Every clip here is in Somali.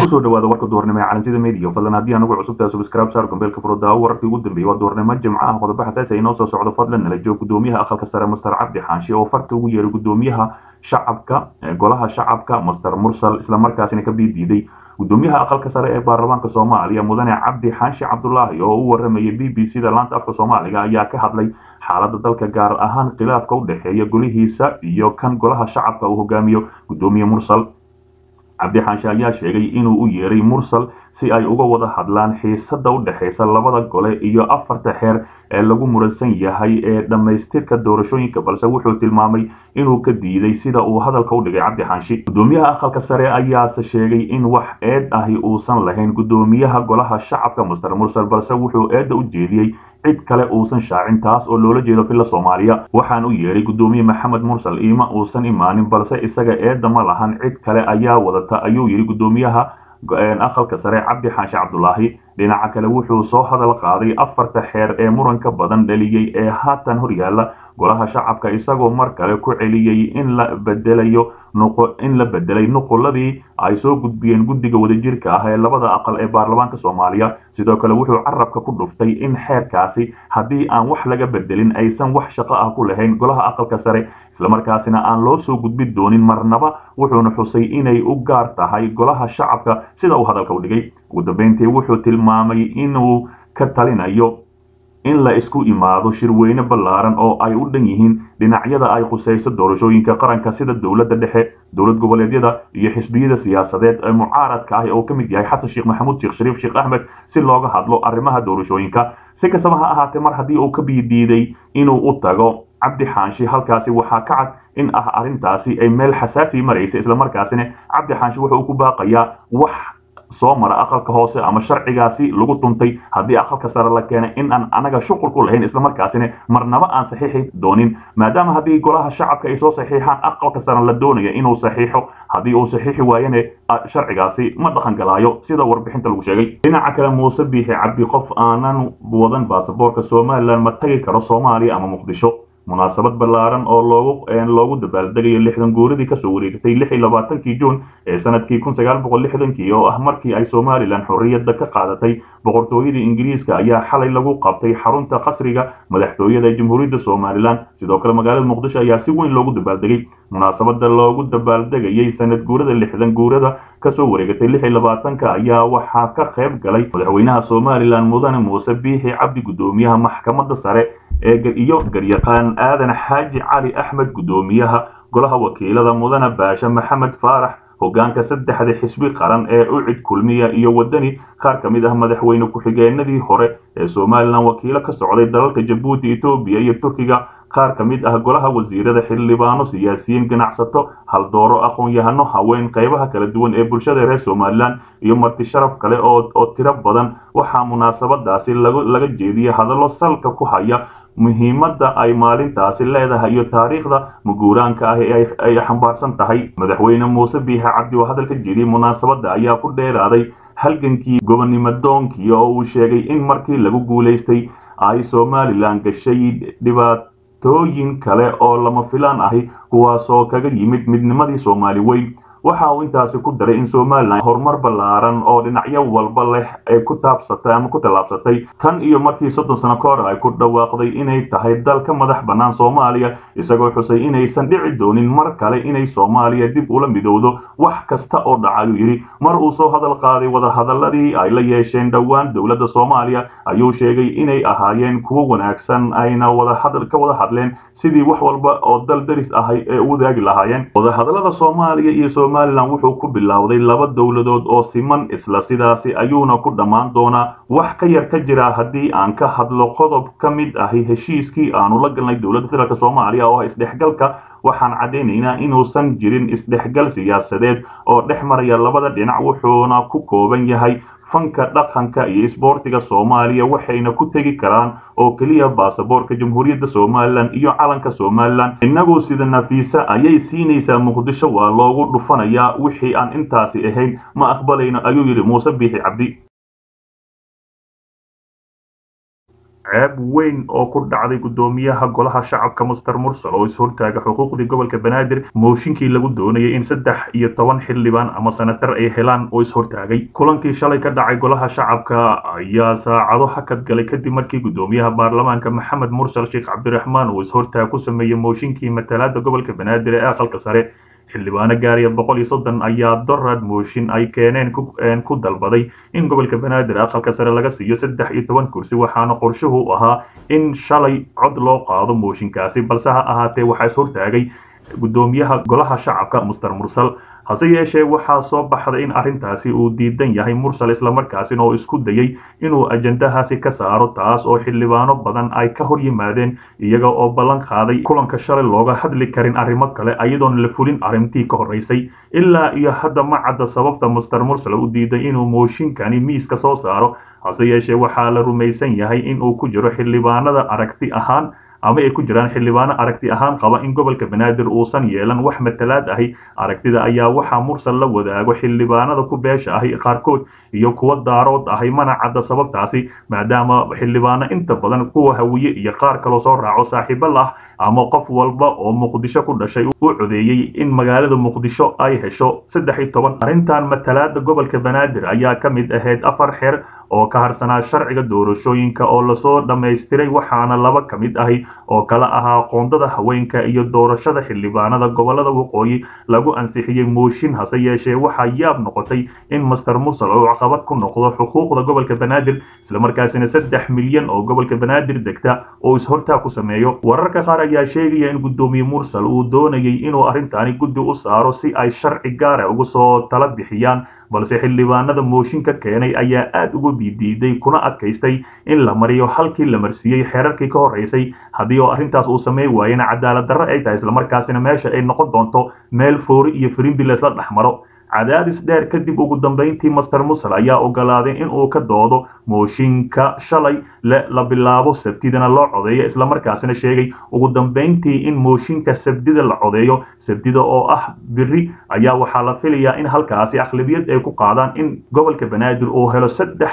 soo dhawaada warka doornimo ee calansida media fadlan haddii anugu cusub tahay subscribe saar gambeelka furada wararkii ugu dambeeyay waa doornimo jimco ah qodobo xasaasi ah inoo soo socdo fadlan nala joog gudoomiyaha aqalka sare Mr Cabdi Xaashi oo farta ugu yeeray gudoomiyaha shacabka golaha shacabka Mr Mursal isla markaasina ka biididay gudoomiyaha aqalka sare ee baarlamaanka Soomaaliya mudane Cabdi Xaashi Cabdullaahi oo u waramayay BBC-da laanta afka Soomaaliga ayaa ka hadlay xaaladda dalka gaar ahaan khilaafka u dhaxeeya golihiisa iyo kan golaha shacabka uu hogaamiyo gudoomiye Mursal Cabdi Xaashi ayaa sheegay inuu u yeeray Mursal si ay uga wada hadlaan xiisadda u dhaxaysa labada gole iyo afarta xeer ee lagu muransan yahay ee dhamaystirka doorashooyinka balse wuxuu tilmaamay inuu ka diiday sida uu hadalka u dhigay Cabdi Xaashi gudoomiyaha aqalka sare ayaa sheegay in wax eed ahi uusan lahayn gudoomiyaha golaha shacabka Mr Mursal balse wuxuu eedda u jeediyay cid kale uusan shaacin taas oo loola jeedo filla Soomaaliya waxaan u yeeray gudoomiye Maxamed Mursal ima uusan imaanin balse isaga eedda ma lahan cid kale ayaa wadata ayuu yiri gudoomiyaha aqalka sare Cabdi Xaashi Cabdullaahi dhinaca kale wuxuu soo hadal qaaday afarta xeer ee muranka badan dhaliyay ee haatan horyaala golaha shacabka isagoo mar kale ku celiyay in la bedelay nuquladii ay soo gudbiyeen guddiga wadajirka ah ee labada aqal ee baarlamaanka Soomaaliya sidoo kale wuxuu carabka ku dhuftay in xeerkaasi haddii aan wax laga bedelin aysan wax shaqo ah ku lahayn golaha aqalka sare isla markaasina aan loo soo gudbin doonin marnaba wuxuuna xusay inay u gaar tahay golaha shacabka sida uu hadalka u dhigay ugu dambeyntii wuxuu tilmaamay inuu ka talinayo in la isku imaado shirweyne ballaaran oo ay u dhan yihiin dhinacyada ay khusayso doorashooyinka qaranka sida dowladda dhexe dowlad goboleedyada iyo xisbiyada siyaasadeed ee mucaaradka ah oo ka mid yahay Xasan Sheekh Maxamuud Sheekh Shariif Sheekh Ahmed si looga hadlo arrimaha doorashooyinka si kastaba ha ahaatee mar haddii uu ka biidiiday inuu u tago Cabdi Xaashi halkaasi waxaa ka cad in arrintaasi ay meel xasaasi maraysa isla markaasina Cabdi Xaashi wuxuu ku baaqayaa wax soo mara aqalka hoose ama sharcigaasi lagu tuntay haddii aqalka sare la keenay in aan anaga shuqul ku lahayn isla markaasina marnaba aan saxiixi doonin maadaama haddii golaha shacabka ay soo saxiixaan aqalka sare la doonayo inuu saxiixo haddii uu saxiixi waayana sharcigaasi ma dhaqan galaayo sida warbixinta lagu sheegay dhinaca kale Muuse Biixi Cabdi qof aanan wadan baasaboorka Soomaaliland ma tagi karo Soomaaliya ama Muqdisho munaasabad ballaaran oo loogu dabaaldegay 60 guuridii ka soo wareegtay 26 Juun ee sanadkii 1960 oo ah markii ay Soomaaliland xorriyadda ka qaadatay boqortooyada Ingiriiska ayaa xalay lagu qabtay xarunta qasriga madaxtooyada Jamhuuriyadda Soomaaliland sidoo kale magaalada Muqdisho ayaa si weyn loogu dabaaldegay munaasabada loogu dabaaldegay sanad guurida 60 guurida ka soo wareegtay 26 ayaa waxaa ka qayb galay madaxweynaha Soomaaliland mudane Muuse Biixi Cabdi gudoomiyaha maxkamadda sare iyo garyaqaan aadan xaaji cali axmed gudoomiyaha golaha wakiilada mudane baasha maxamed faarax hogaanka saddexda xisbi qaran ee u cid kulmiya iyo wadani qaar ka mid ah madaxweyne ku-xigeenadii hore ee Soomaaliland wakiilo ka socday dalalka Jabuuti Itoobiya iyo Turkiga qaar ka mid ah golaha wasiirada xildhibaano siyaasiyiin ganacsato haldooro aqoon-yahano haween qaybaha kala duwan ee bulshada reer Soomaaliland iyo marti sharaf kale oo tiro badan waxaa munaasabadaasi laga jeediyay hadallo salka ku haya muhiimadda ay maalintaasi leedahay iyo taariikhda muguuraanka ah ee ay xambaarsan tahay madaxweyne Muuse Biixi Cabdi oo hadalka jeediyay munaasabada ayaa ku dheeraaday halgankii gobonnimadoonkii oo uu sheegay in markii lagu guuleystay ay Soomaaliland gashay dhibaatooyin kale oo lama filaan ahi kuwaasoo kaga yimid midnimadii Soomaali weyn waxa uu intaasi ku daray in Soomaaliland horumar ballaaran oo dhinacyo walba leh ay ku taabsatay ama ku talaabsatay tan iyo markii 30 sano ka hor ay ku dhawaaqday inay tahay dal ka madax bannaan Soomaaliya isagoo xusay inaysan dhici doonin mar kale inay Soomaaliya dib ula midowdo wax kasta oo dhacayo yiri mar uu soo hadal qaaday wada hadaladii ay la yeesheen dhawaan dawladda Soomaaliya ayuu sheegay inay ahaayeen kuwo wanaagsan ayna wada hadleen sidii wax walba oo dal daris ah ay u wadaagi lahaayeen wada hadalada Soomaaliya iyo Soomaaliland wuxuu ku bilowday laba dawladood oo siman isla sidaasi ayuuna ku dhamaan doonaa wax ka yar ka jira haddii aan ka hadlo qodob ka mid ah heshiiskii aanu la galnay dawladda federaalka Soomaaliya oo isdhexgalka waxaan cadeynaynaa inuusan jirin isdhexgal siyaasadeed oo dhex maraya labada dhinac wuxuuna ku kooban yahay fanka dhaqanka iyo isboortiga Soomaaliya waxayna ku tagi karaan oo kaliya baasaboorka Jamhuuriyadda Soomaaliland iyo calanka Soomaaliland inagoo sida nafiisa ayay siinaysaa Muqdisho waa loogu dhufanayaa wixii aan intaasi ahayn ma aqbalayno ayuu yiri Muuse Biixi Cabdi ceeb weyn oo ku dhacday gudoomiyaha golaha shacabka Mr Mursal oo ishortaaga xuquuqdii gobolka Banaadir mooshinkii lagu doonayay in 13 xildhibaan ama senatar ay helaan oo ishortaagay kulankii shalay ka dhacay golaha shacabka ayaa saacado hakad galay kadib markii gudoomiyaha baarlamaanka Maxamed Mursal Sheikh Cabdiraxmaan uu ishortaag ku sameeyay mooshinkii matalaadda gobolka Banaadir ee aqalka sare xildhibaano gaariya 130 ayaa dorad mooshin ay keeneen ku dalbaday in gobolka Banaadir aqalka sare laga siiyo 13 kursi waxaana qorshuhu ahaa in shalay cod loo qaado mooshinkaasi balse ha ahaatee waxa ishortaagay gudoomiyaha golaha shacabka Mr Mursal hase yeeshee waxaa soo baxday in arrintaasi uu diidan yahay Mursal isla markaasina oo isku dayay inuu ajandahaasi ka saaro taas oo xildhibaano badan ay ka hor yimaadeen iyaga oo ballan qaaday kulanka shalay looga hadli karin arrimo kale ayadoon la fulin arrintii ka horeysay ilaa iyo hadda ma cadda sababta Mr Mursal u diiday inuu mooshinkani miiska soo saaro hase yeeshee waxaa la rumaysan yahay in uu ku jiro xildhibaanada aragti ahaan ama ay ku jiraan xildhibaano aragti ahaan qaba in gobolka Banaadir uusan yeelan wax matalaad ahi aragtida ayaa waxa Mursal la wadaago xildhibaanada ku beesha ahi qaarkood iyo kuwa daarood ahi mana cadda sababtaasi maadaama xildhibaano inta badan kuwa hawiye iyo qaar kale soo raaco saaxiibo lah ama qof walba oo Muqdisho ku dhashay uu codeeyay in magaalada Muqdisho ay hesho 13 arrintan matalaadda gobolka Banaadir ayaa ka mid ahayd 4 xeer oo ka harsanaa sharciga doorashooyinka oo la soo dhameystiray waxaana laba ka mid ahi oo kala ahaa qoondada haweenka iyo doorashada xildhibaanada gobolada waqooyi lagu ansixiyay mooshin hase yeeshee waxa yaab noqotay in Mr Mursal oo caqabad ku noqdo xuquuqda gobolka Banaadir isla markaasina 3 milyan oo gobolka Banaadir degta oo ishortaag ku sameeyo wararka qaar ayaa sheegaya in gudoomiye Mursal uu doonayay inuu arrintaani guddi u saaro si ay sharci gaar ah uga soo tala bixiyaan balse xildhibaanada mooshinka keenay ayaa aad ugu bidiiday kuna adkaystay in la mariyo halkii la marsiiyay xeerarkii ka horeysay haddii oo arrintaas uu sameey waayana cadaalad darro ay tahay isla markaasina meesha ay noqon doonto meel foori iyo firimbi la isla dhaxmaro cadaadis dheer kadib ugu dambeyntii Mr Mursal ayaa ogolaaday in uu ka doodo mooshinka shalay la bilaabo sabtidana loo codeeyo isla markaasina sheegay ugu dambeyntii in mooshinka sabtida la codeeyo sabtida oo ah biri ayaa waxaa la filayaa in halkaasi aqlabiyad ay ku qaadaan in gobolka Banaadir uu helo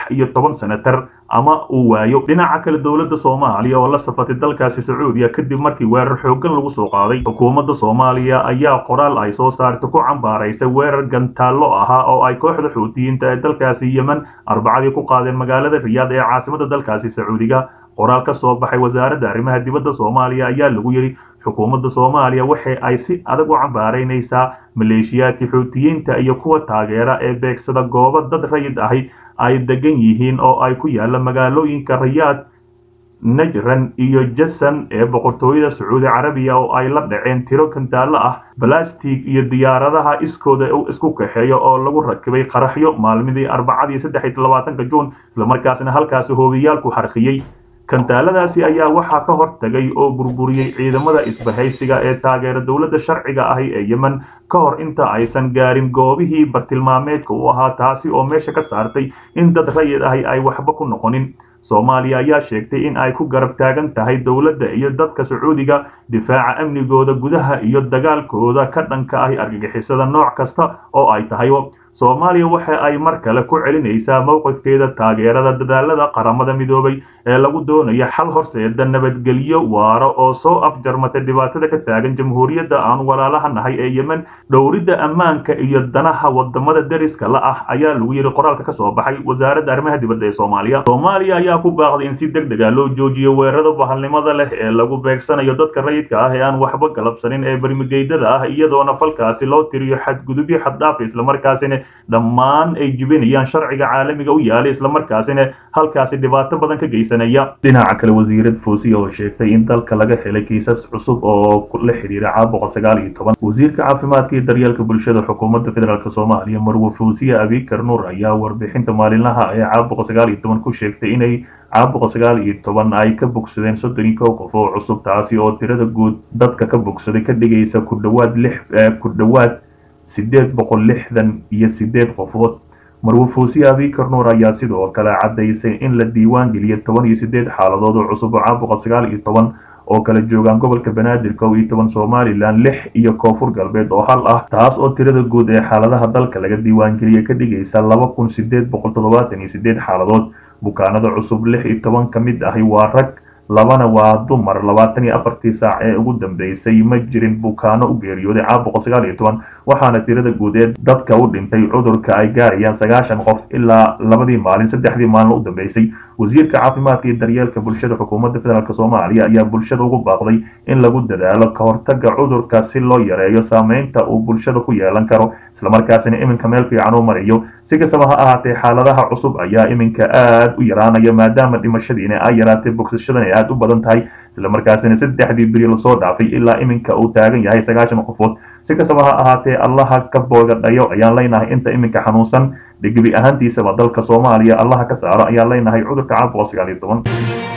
13 senatar ama uu waayo dhinaca kale dawladda Soomaaliya oo la safatay dalkaasi Sacuudiya kadib markii weerar xooggan lagu soo qaaday xukuumadda Soomaaliya ayaa qoraal ay soo saartay ku cambaaraysay weerar gantaalo ahaa oo ay kooxda Xuutiyiinta ee dalkaasi Yemen arbacadii ku qaadeen magaalada Riyaad ee caasimadda dalkaasi Sacuudiga qoraal ka soo baxay wasaaradda arrimaha dibadda Soomaaliya ayaa lagu yiri xukuumadda Soomaaliya waxa ay si adag u cambaaraynaysaa maleeshiyaadka Xuutiyiinta iyo kuwa taageera ee beegsada goobo dad rayid ahi ay degan yihiin oo ay ku yaala magaalooyinka Riyaad Najran iyo Jassan ee boqortooyada Sacuudi Carabiya oo ay la dhaceen tiro kantaalo ah plastic iyo diyaaradaha iskooda isku kaxeeyo oo lagu rakibay qaraxyo maalmidii arbacadii 23 Juun isla markaasina halkaasi hoobiyaalku xarqiyay kantaaladaasi ayaa waxa ka hortagay oo burburiyay ciidamada isbahaysiga ee taageera dawladda sharciga ah ee Yemen ka hor inta aysan gaarin goobihii bartilmaameedka u ahaa taasi oo meesha ka saartay in dad rayid ah ay waxba ku noqonin Soomaaliya ayaa sheegtay in ay ku garab taagan tahay dawladda iyo dadka Sacuudiga difaaca amnigooda gudaha iyo dagaalkooda ka dhanka ah argagixisada nooc kasta oo ay tahay Soomaaliya waxa ay mar kale ku celinaysaa mowqifkeeda taageerada dadaalada qaramada midoobay ee lagu doonayo xal horseeda nabadgelyo waara oo soo afjarmata dhibaatada ka taagan jamhuuriyadda aan walaalaha nahay ee Yemen dhowridda ammaanka iyo danaha wadamada dariska la ah ayaa lagu yiri qoraalka ka soo baxay wasaaradda arrimaha dibadda ee Soomaaliya ayaa ku baaqday in si degdeg ah loo joojiyo weerarada bahalnimada leh ee lagu beegsanayo dadka rayidka ah ee aan waxba galabsanin ee barmigeydada ah iyadoona falkaasi loo tiriyo xadgudubyo xad dhaaf isla markaasina dhammaan ay jibinayaan sharciga caalamiga u yaala isla markaasina halkaasi dhibaato badan ka geysanaya dhinaca kale wasiirad Foosiya oo sheegtay in dalka laga helay kiisas cusub oo la xiriira caabuqa 19 wasiirka caafimaadka iyo daryeelka bulshada xukuumadda federaalka Soomaaliya Marwo Foosiya Abikar Nuur ayaa warbixinta maalinlaha ee caabuqa 19 ku sheegtay inay caabuqa 19 ay ka bogsadeen 31 qof oo cusub taasi oo tirada guud dadka ka bogsaday ka dhigaysa ku dhawaad 868 qofood Marwo Foosiya Abikar Nuur ayaa sidoo kale cadeysay in la diiwaan geliyay 18 xaaladood oo cusub oo caabuqa 19 oo kala joogan gobolka Banaadir 12 Somaliland 6 iyo Koonfur Galbeed oo hal ah taas oo tirada guud ee xaaladaha dalka laga diiwaan geliyay ka dhigaysa 2878 xaaladood bukaanada cusub 16 ka mid ahi waa rag labana waa dumar 24 saac ee ugu dambeysay ma jirin bukaano u geeriyooday caabuqa 19 waxaana tirada guud ee dadka u dhintay cudurka ay gaarayaan 90 qof ilaa labadii maalin saddexdii maalin u dambeysay wasiirka caafimaadka iyo daryeelka bulshada xukuumadda federaalk Soomaaliya ayaa bulshada ugu baaqday in lagu dadaalo ka hortagga cudurka si loo yareeyo saameynta uu bulshada ku yeelan karo isla markaasina iminka meel fiican u mariyo si kastaba ha ahaatee xaaladaha cusub ayaa iminka aad u yaraanaya maadaama dhimashadiina ay yaraatay bogsashadana ay aad u badan tahay isla markaasina saddexdii beri lasoo dhaafay ilaa iminka uu taagan yahay 90 qofood si kastaba ha ahaatee allaha ka boogadhayo ayaan leenahay inta iminka xanuunsan dhigbi ahaantiisaba dalka Soomaaliya allaha ka saaro ayaan leenahay cudurka caabuqa 19